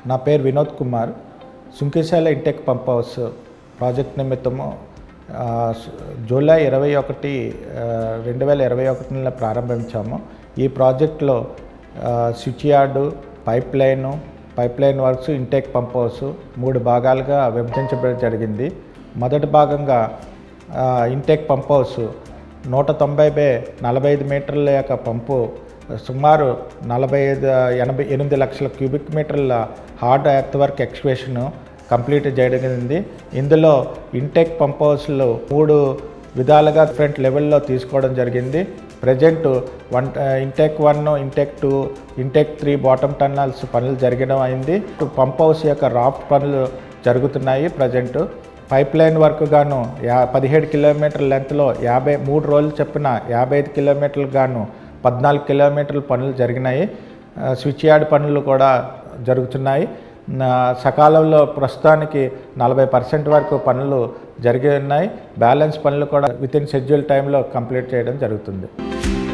నా పేరు Vinod Kumar. Sunkishala intake pump house project నిమిత్తము జూలై 21, 2021 ప్రారంభించాము. ఈ ప్రాజెక్టులో switch yard, pipe line works, intake pump house 3 భాగాలుగా విభజించబడి జరిగింది. మొదటి భాగంగా ఇంటెక్ పంప్ హౌస్ 190/45 మీటర్ల యొక్క పంపు సుమారు 8 లక్షల క్యూబిక్ మీటర్ల hard earth work excavation complete జరిగింది. ఇందులో ఇంటెక్ పంప్ హౌస్లు 3 విధాలుగా డిఫరెంట్ లెవెల్లో తీసుకోవడం జరిగింది. Present intake 1, intake 2, intake 3 bottom tunnels పనులు జరగడం అయింది. పంప్ హౌస్ యొక్క రాఫ్ట్ పనులు జరుగుతున్నాయి. ప్రజెంట్ పైప్ లైన్ వర్క్ గాను 17 కిలోమీటర్ల లెంత్లో 53 రోజులు చొప్పున 55 కిలోమీటర్లు గాను 14 కిలోమీటర్ల పనులు జరిగినాయి. స్విచ్ యార్డ్ పనులు కూడా జరుగుతున్నాయి. సకాలంలో ప్రస్తుతానికి 40% వరకు పనులు జరిగి ఉన్నాయి. బ్యాలెన్స్ పనులు కూడా వితిన్ షెడ్యూల్ టైంలో కంప్లీట్ చేయడం జరుగుతుంది.